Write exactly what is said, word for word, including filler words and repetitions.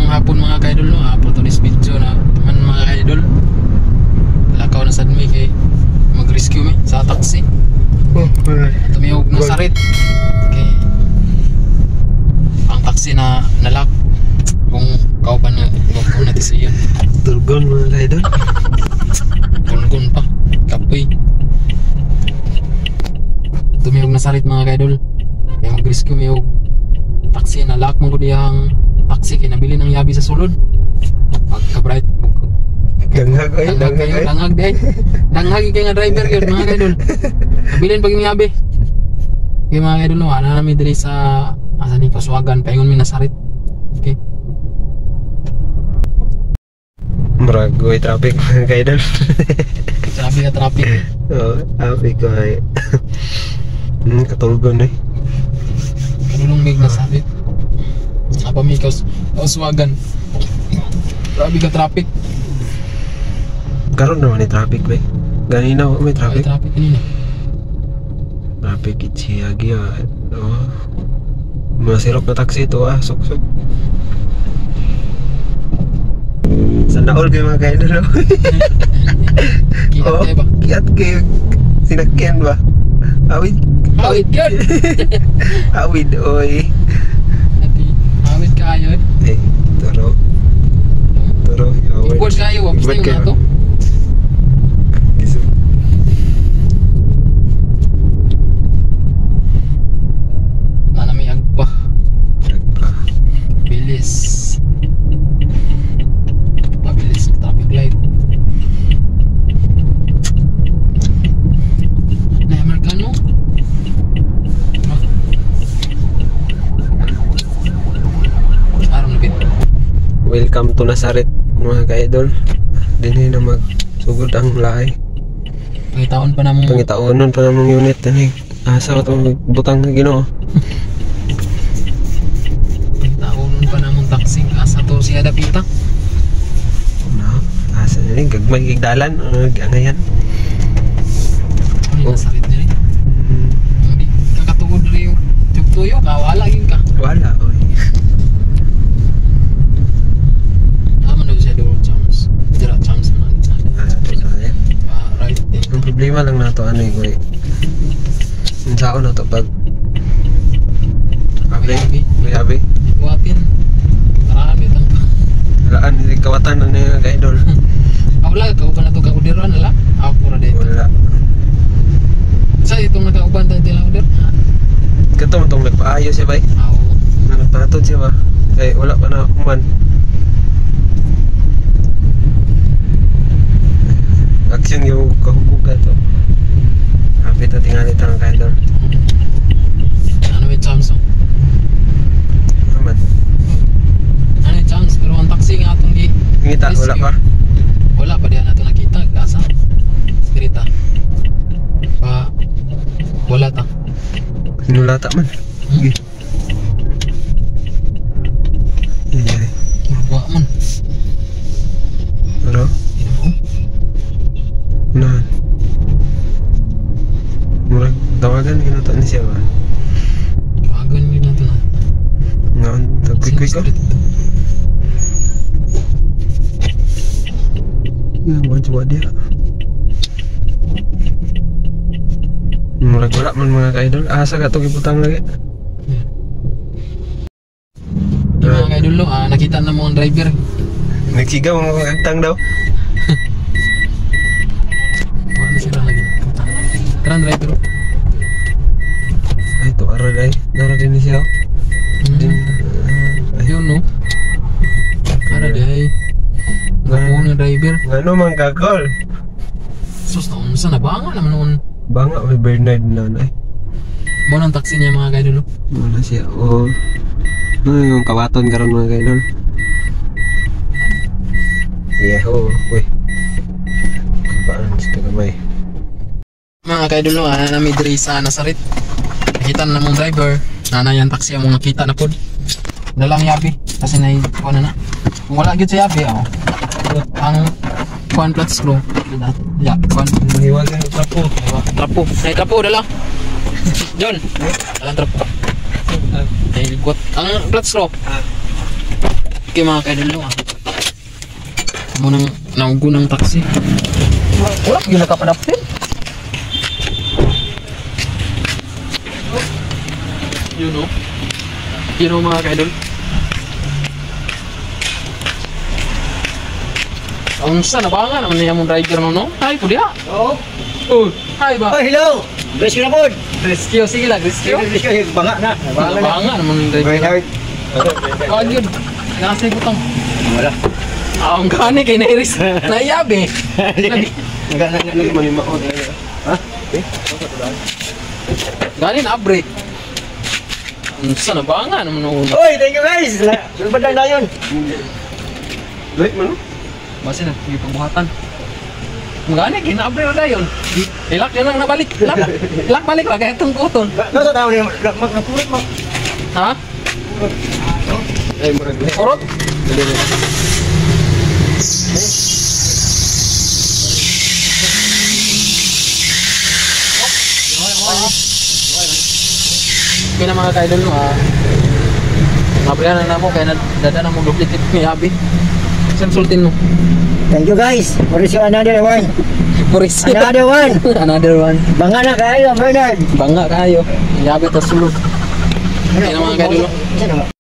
hapon mga ka-idol no, for today's video na man mga ka-idol. Lakaw na sad mi kay mag-rescue mi sa taxi. Oh, tumiyog na sarit. Kay ang taxi na nalak kung kauban na kung natin siya. Turgon mga ka-idol. Gun-gun pa, kapoy. Tumiyog na sarit mga ka-idol. Kaya mag-rescue mi og taxi na lock mo ko diyang taxi kay nabili ng yabi sa sulod. Pagka-bright Danghag ay, danghag danghag ay. danghag day. Danghag kay nga driver gyud mga ka-idol. Nabilin pag yung yabi. Kay mga ka-idol no, ana nami diri sa asa ni Kasuagan paingon mi na sarit. Okay. Maragoy traffic mga ka-idol. Sabi ka traffic. Oh, traffic ko ay. Hmm, katulgon eh. Kanulong mig na sarit. Apa mi Kasuagan. Sabi ka traffic. Karon naman ni traffic ba? Ganina may Ay traffic. traffic kanina. Traffic itsi lagi ah. Oh. Masirok na taxi ito ah, sok-sok. Sana all kayo mga ka-idol. Kiat Oh, kayo ba? kiat kayo. Sinakyan ba? Awid. Awit yun! Awid, oy. Ati, awit kayo eh. Eh, turo. Turo, awid. Ibord kayo, wapos na Ibord yung kayo. nato. Giso. Nana may agpa. Nagpa. Bilis. Pabilis sa traffic light. Na Amerikano? Aram na bit. Welcome to Nazaret mga ka-idol. Dinhi na magsugod ang laay. Pangitaon pa namong Pangitaonon pa namang unit ani. Asa ko itong butang na Ginoo. Pangitaonon pa namong taxi. Asa to siya dapita. No, asa ni gagmay gigdalan ang angayan. Ano yung nasakit na rin? Hmm, Hindi kakatugod rin yung tugtuyo ka. Wala yun ka. wala oy. Tama na siya doon chance. Dira chance naman. Ah, ito saya. Ah, right eh. Ang problema lang nato ano eh, koy. Ang sao na to pag Abi, Abi. abi, abi. Buhatin. Marami itang Walaan, hindi kawatan na niya ka-idol. ah, wala, kauban na ito kaudiran nila. Ako na dito. Wala. Sa itong nakauban tayo tila kaudir? Kato man itong nagpaayo siya bay. Ako. Na nagpatod siya ba? Kaya wala pa na kuman. Action yung kahubuga to. Hapit na tingali tangang ka-idol. Ano may chance oh? Aman. Ano yung chance? Pero ang taxi nga itong di Ngita, wala pa. wala pa diyan na ito nakita. Asa? Spirita. Pa wala ta. Sinulata man. Sige. Iya. Murwa man. Pero, Ino mo? nah. Murag, tawagan yun nato ni siya ba? Kawagan nyo na ito na. Ngaon, tagkwik-kwik ko. Nga, mga coba dia. Murag wala man mga ka-idol. Asa ka ito kiputang lagi. Yung mga kaidol no, ah, nakita na mo ang driver. Nagsigaw mga kagtang daw. Wala na sila lagi. Tara driver. Ay, ito aral ay. Nara din ni siya. Din, Hmm. ah, ay, Ayun no. Para di ay. Ngayon na driver. Ngano man kakol? Sus, naon sa nabanga naman noon. Banga may Bernard na ay. Mo ng taxi niya mga kaidol. Wala siya. Oh. Ano yung kawaton karon mga kaidol? Yeah, oh. Uy. Kapaan sa kamay. Mga kaidol no, ana na midri sa Nazaret. Nakita na mong driver. Nana yan taxi ang mga kita na pod. Dalang yabi kasi na kuha na na. Kung wala gyud sa yabi oh. Ang kuan flat screw. Ya, kuan. Mahiwagan yung trapo. Trapo. Ay trapo dala. John. Dalang trapo. Ay likot. Ang flat screw. kay mga kaidol ah. Amo nang naugo ng taxi. Wala gyud nakapadapit. You know. You know mga kaidol. Unsa na ba nga naman niya mong driver mo no? Hi po diha. Oo. Oh, hi ba? Oh, hello. Rescue na po. Rescue sige lang, rescue. Rescue, banga na. Banga na. Banga naman yung driver. Bernard. Wag yun. Nasa butang. Wala. Ah, ang gani kay Nairis. Naiyabi. Naglalagay mo ni Mao. Ha? Gani na break. Unsa na ba nga naman una? Oy, thank you guys. Sulbad lang dayon. Wait mo no? Basta na, may pagbuhatan. Magani, kinabre na dayon. Ilak yun lang nabalik. Ilak. Ilak balik ba kaya itong kuton. Nasa tao ni magkapulot mo. Ha? Ay, murag. Orot? Kaya na mga kaidol mo ah. Mabrihan na mo kaya dada na mo duplicate ni Abi. Sultin mo. Thank you guys. For this another one. Mauricio. Another one. Another one. Banga na kayo, Bernard. Bangga kayo. Yabi ta sulod. Kaya na mga kaidol mo. Ano?